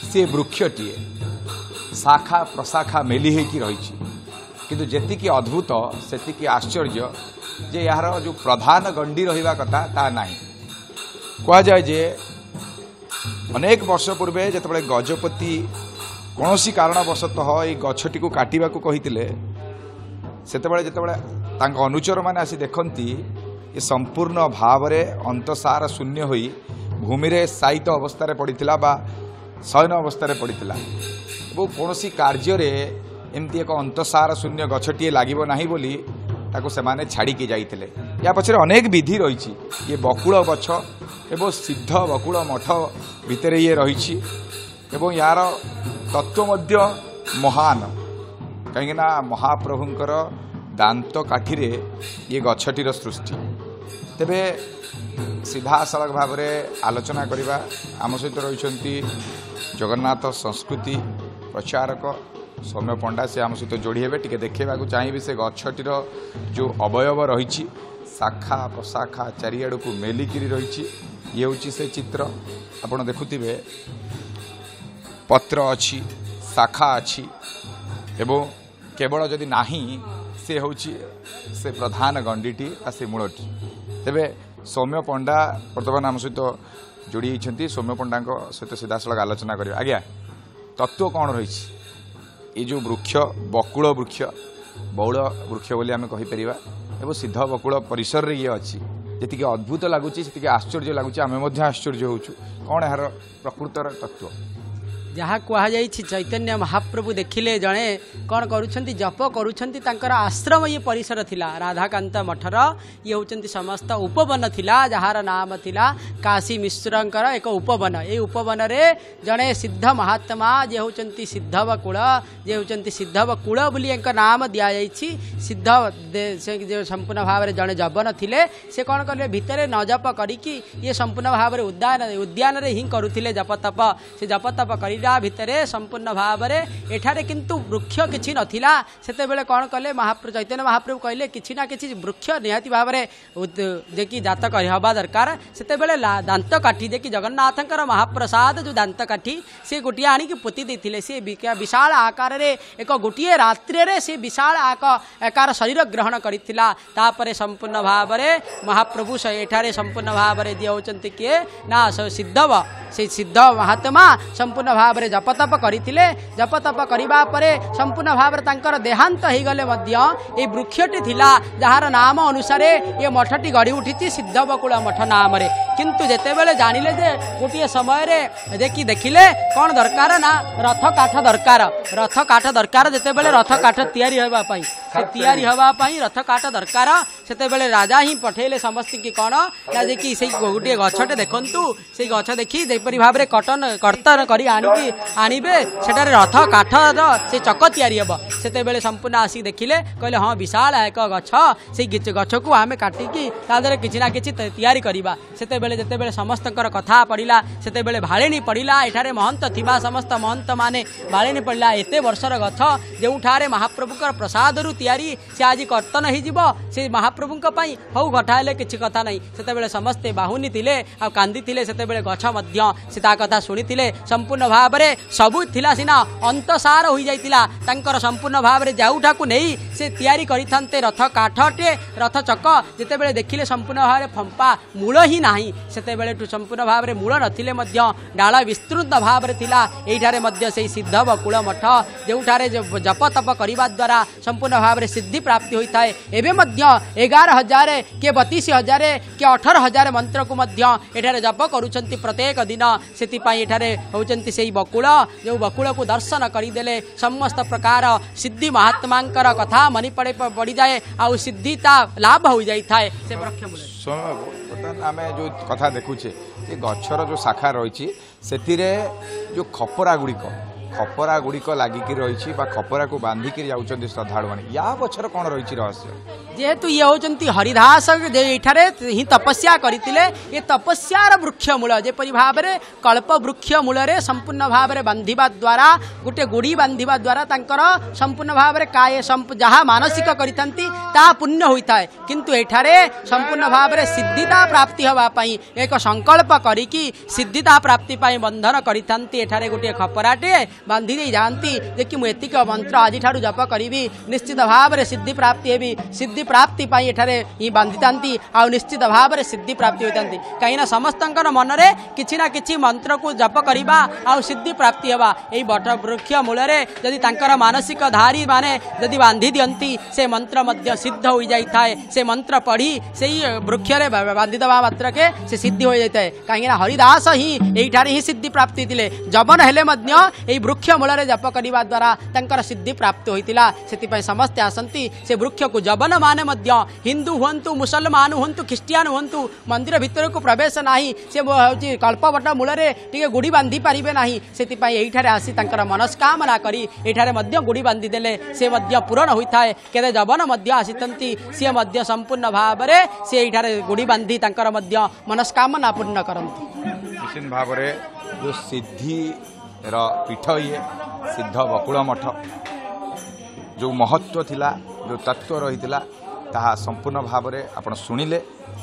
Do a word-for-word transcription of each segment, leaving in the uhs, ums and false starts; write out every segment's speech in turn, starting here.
सी वृक्षटीए शाखा प्रशाखा मेली होकी रही किंतु जेतिकी अद्भुत सेतिकी आश्चर्य जे यार जो प्रधान गंडी रहिबा कथा ता नाही कह जाए जे अनेक वर्ष पूर्वे जेतबळे गजपति कौनसी कारणवशतः ये गछटी को काटिबा को कहितिले सेतबळे जेतबळे तांको अनुचर माने आसी देखंती ये संपूर्ण भाव रे अंतसार शून्य होई भूमि रे साहित अवस्था रे पड़िथिला बा शयन अवस्था रे पड़िथिला वो कौनसी कार्य रे एमती एक अंतसार शून्य गछटीए लागिबो नाही बोली ताको सेमाने छाड़ी के जाइथिले या पछरे अनेक विधि रही ये बकुल गछ एवं सिद्ध बकुल मठ भितर ये रही एवं यार तत्व मध्य महान कहीं महाप्रभुंकर दांत काठी ये गछटीर सृष्टि तेबे सीधा सड़क भाव में आलोचना करवा आम सहित रही जगन्नाथ संस्कृति प्रचारक सौम्य पंडा से आम सहित जोड़ी हे टे देखा चाहिए से गछटीर जो अवयव रही शाखा प्रशाखा चारिआड़ को मेलिकी रही ये हूँ से चित्र आपड़ देखुवे पत्र अच्छी शाखा अच्छी एवं केवल जदि नाही से हूँ से प्रधान गंडीटी से मूलटी तेबे सौम्य पंडा बर्तमान आम सहित जोड़ी होती सौम्य पंडा सहित सीधा सड़क आलोचना करिया आज्ञा तत्व कौन रही ये जो वृक्ष बकुल वृक्ष बौल वृक्ष बोली आम कहीपर एवं सिद्ध बकुल परिसर रे ये अच्छी जी अद्भुत लगुच से आश्चर्य लगुच आम आश्चर्य होचु कौन यार प्रकृतर तत्व जहाँ कहुई चैतन्य महाप्रभु देखिले जड़े कौन करुछंती जप करुछंती तांकर आश्रम ये परिसर थिला राधाकांत मठर ये होचंती समस्त उपवन थिला जहार नाम थिला काशी मिश्रंकर एक उपवन ये उपवन रे जड़े सिद्ध महात्मा जे होचंती सिद्ध बकुल जे होचंती सिद्ध बकुल बोली एक नाम दिया जाइछि सिद्ध से जो संपूर्ण भाव में जड़े जबन थिले से कौन कले भितर न जप करिकी ये संपूर्ण भाव में उद्यान उद्यान रे ही करुथिले जप तप से जप तप करी भितर संपूर्ण भाव में एठारे किंतु वृक्ष किछि नथिला सेते बेले कौन कले महाप्रभु चैतन्य महाप्रभु कहले किछि ना किछि वृक्ष निहाती भाव में जेकि जातक हवा दरकार सेते बेले दांत काठी जेकि जगन्नाथंकर महाप्रसाद जो दांत काठी से गोटिए आनिक पोती देथिले से विशाल आकार रे एक गोटिए रात्रि रे से विशाल आकार शरीर ग्रहण करिथिला तापरे संपूर्ण भाव में महाप्रभु एठारे संपूर्ण भाव में दिया होचंती किए ना सिद्धव से सिद्ध महात्मा संपूर्ण भाव में जपतप करथिले जपतप करिबा परे संपूर्ण भाव में तांकर देहांत हो गले मध्य ए वृक्षटी थिला जहार नाम अनुसार ये मठटी गढ़ी उठी सिद्ध बकुल मठ नाम रे किंतु जेते बेले जानिले जे गोटे समय रे देखि देखिले कौन दरकार ना रथ काठ दरकार रथ काठ दरकार जेते बेले रथ काठ तैयारी होबा पई से तैयारी होबा पई रथ काठ दरकार सेते बेले राजा ही पठेले समस्त की कौन ना जे कि से गोटे गछटे देखंतु से गछ देखि जेपरि भाव में कटन कर्तन करी आनिकी आनिबे सेटारे रथ काठर से चक तैयारी हेब सेते बेले संपूर्ण आसी देखिले कहले हाँ विशाल एक गछ से गछ को आमे काटिकी तादरे किछि ना किछि तैयारी करिबा सेते बेले जेते बेले समस्तकर कथा पड़िला सेते बेले भाळेनी पड़िला एठारे महंत थिबा समस्त महंत माने भाळेनी पड़िला एते वर्षर गछ जेउठारे महाप्रभुकर प्रसाद रु तैयारी से आज कर्तन हो जिवो से महाप्रभुक पई हौ गठाइले किछि कथा नहीं सेते बेले समस्ते बाहुनी थिले आ कांदी थिले सेते बेले गछ मध्य से ता कथा शुणिथिले संपूर्ण भाव में सबू थिला सिना अंतसार हो जाइतिला तांकर संपूर्ण भाव में जाउठा को नहीं से तैयारी करिथान्ते रथ काठटे रथ चक जेते बेले देखिले संपूर्ण भाव में फंपा मूल ही नाही सेते बेले टु संपूर्ण भाव में मूल नथिले मध्य डाला विस्तृत भाव में थिला एठारे मध्य से सिद्ध बकुल मठ जेउठारे जप तप करिबा द्वारा संपूर्ण भाव में सिद्धि प्राप्ति होता है एवं मध्य एगार हजार के बतीस हजार के अठारह हजार मंत्र को मध्य एठारे जप करुछंती प्रत्येक दिन सेति पई एठारे होचंती सेही बकुल जो बकुल को दर्शन करदेले समस्त प्रकार सिद्धि महात्मांकर कथा मनी पड़े पड़ी जाए आ सिद्धिता लाभ हो जाए से वृक्ष मूल आम जो कथा देखुचे गछर जो शाखा रही से जो खपरा गुड़िक खपरा गुड़िक लागिक रही खपरा को बांधिक जाऊँच श्रद्धा मैंने या पचर कौन रही रहस्य जेहेतु ये होचंती हरिदास एठारे ही तपस्या करथिले ये तपस्यार वृक्ष मूल जेपरि भाव में कल्प वृक्ष मूल संपूर्ण भाव में बांधिबा द्वारा गोटे गुड़ी बांधिबा द्वारा तांकर संपूर्ण भाव में काय जहाँ मानसिक करिथंती ता पुण्य होता है किंतु एठारे संपूर्ण भाव में सिद्धिता प्राप्ति हवा पई एक संकल्प करिकी सिद्धिता प्राप्ति पई बंधन करिथंती एठारे गोटे खपराटे बांधि दे जानती जे कि मु एतिक मंत्र आज ठारू जप करिवि निश्चित भाव में सिद्धि प्राप्ति हेबी सिद्धि प्राप्ति पाई एठारे ही बांधितांती आ निश्चित भाव में सिद्धि प्राप्ति होतांती कहीं समस्तंकर मन रे किछि ना किछि मंत्र को जप करिबा आ सिद्धि प्राप्ति हेबा एई बट वृक्ष मूल रे जदि तांकर मानसिक धारी माने जदि बांधि दियंती से मंत्र मध्य सिद्ध हो जाई थाए से मंत्र पढ़ी से वृक्ष रे बांधि दबा मात्र के से सिद्धि हो जाई थाए कहीं हरिदास ही एठारे ही सिद्धि प्राप्ति थिले जवन हेले मध्य एई वृक्ष मूल रे जप करिबा द्वारा तांकर सिद्धि प्राप्त होइतिला सेति पई समस्त आसंती से वृक्ष को जवन माने मध्य हिंदू हुंतु मुसलमान हुंतु ख्रिस्टियान हुंतु मंदिर भितर को प्रवेश नाही से होची कल्पवट मूल रे टिके गुड़ी बांधि पारिबे नाही सेति पई एठारे आसी तांकर मनस्कामना करी एठारे मध्य गुड़ी बांधि देले से मध्य पूरण होइथाए केते जवन मध्य आसितंती से मध्य संपूर्ण भाव रे से एठारे गुड़ी बांधि तांकर मध्य मनस्कामना पूर्ण करंती निश्चित भाव रे जो सिद्धि र पीठ ये सिद्ध बकुल मठ जो महत्व थिला जो तत्व रही ताहा संपूर्ण भाव में आपण शुणिले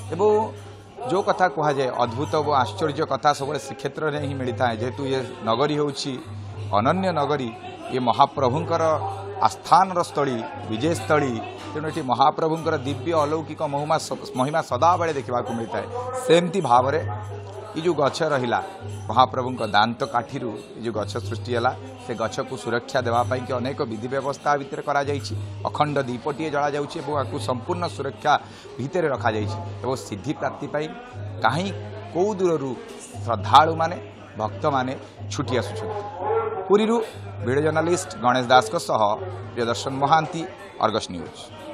एवं जो कथा कह जाए अद्भुत और आश्चर्य कथा सब श्रीक्षेत्र में ही मिलता है जेहेतु ये नगरी होची अनन्य नगरी ये महाप्रभुंकर आस्थान स्थली विजय स्थली तेणु ये महाप्रभुंकर दिव्य अलौकिक महिमा महिमा सदा बेले देखा मिलता है सेमती भाव में ये जो गछ रहा महाप्रभु दांत काठी जो गछ सृष्टि है से गछ को सुरक्षा देवाई कि अनेक विधि व्यवस्था भितर करा अखंड दीपटीए जला जाउछि एवं संपूर्ण सुरक्षा भितर रखा जाइछि सिद्धि प्राप्ति कहीं कौ दूर श्रद्धालु माने भक्त माने छुटी आसुछन्ति पुरी वीडियो जर्नलिस्ट गणेश दास सह प्रियदर्शन महांती अर्गस न्यूज।